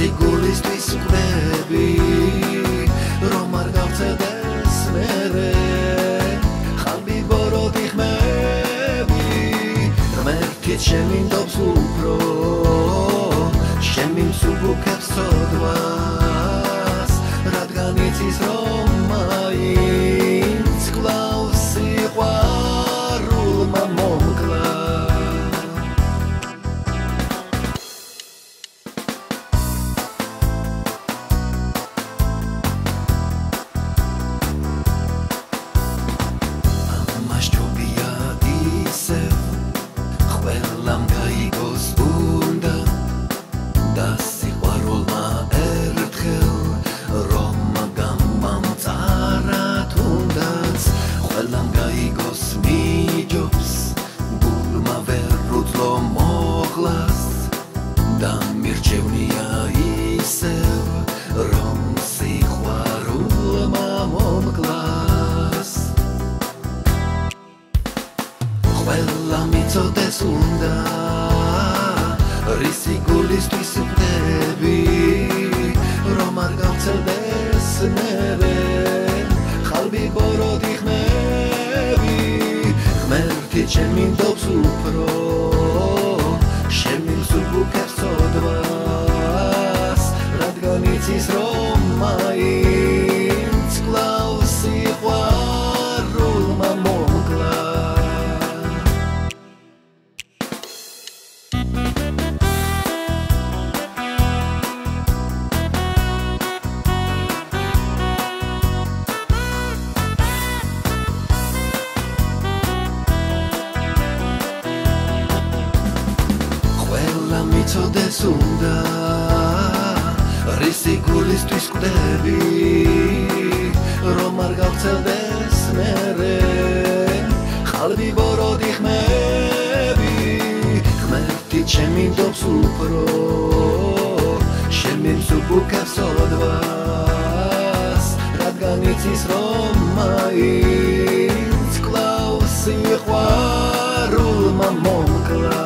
რისი გულისთვის ვკვდები რომ არ გავცელდეს მერე ხალბი ბოროტი ხმები ღმერთით შემინდობს უფრო შემიმსუბუქებს ცოდვას რადგან იცის რომ მაინც კლავს სიყვარულმა მომკლა მიწოდეს უნდა რისი გულისთვის ვკვდები რომ არ გავცელდეს მერე ხალბი ბოროტი ხმები ღმერთით შემინდობს უფრო შემიმსუბუქებს ცოდვას რადგან იცის რომ მაინც კლავს სიყვარულმა მომკლა მიწოდეს უნდა რისი გულისთვის ვკვდები რომ არ გავცელდეს მერე ხალბი ბოროტი ხმები ღმერთით შემინდობს უფრო შემიმსუბუქებს ცოდვას რადგან იცის რომ მაინც კლავს სიყვარულმა მომკლა